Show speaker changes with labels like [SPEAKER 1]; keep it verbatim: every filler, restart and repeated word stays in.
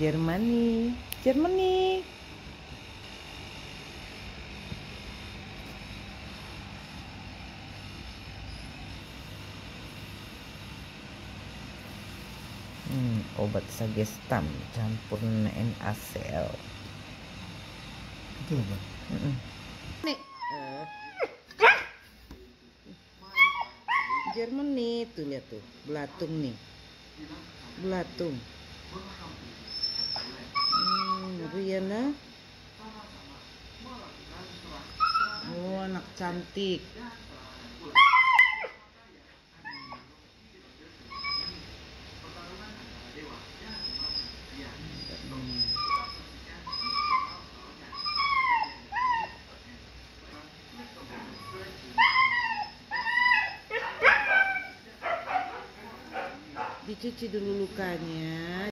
[SPEAKER 1] Germany, Germany. Hmm, obat sagestam campur N A C L.
[SPEAKER 2] Itu apa?
[SPEAKER 1] Mm -mm. Nih, uh. Germany tuh, lihat tuh, belatung nih, belatung. Hmm, Riana. Oh, anak cantik. Dicuci dulu lukanya.